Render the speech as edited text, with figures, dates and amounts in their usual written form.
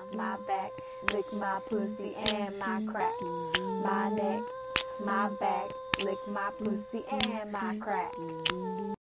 my back, lick my pussy and my crack. My neck, my back, lick my pussy and my crack.